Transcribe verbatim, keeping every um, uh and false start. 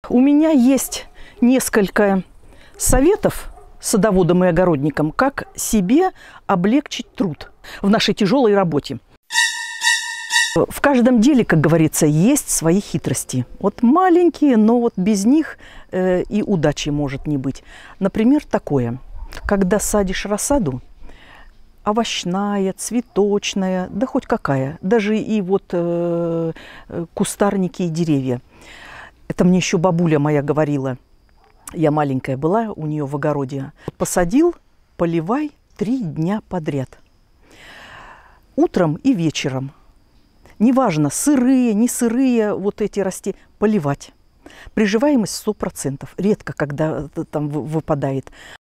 У меня есть несколько советов садоводам и огородникам, как себе облегчить труд в нашей тяжелой работе. В каждом деле, как говорится, есть свои хитрости. Вот маленькие, но вот без них э, и удачи может не быть. Например, такое. Когда садишь рассаду, овощная, цветочная, да хоть какая, даже и вот э, кустарники и деревья. Это мне еще бабуля моя говорила. Я маленькая была у нее в огороде. Посадил, поливай три дня подряд. Утром и вечером. Неважно, сырые, не сырые, вот эти расти, поливать. Приживаемость сто процентов. Редко, когда там выпадает.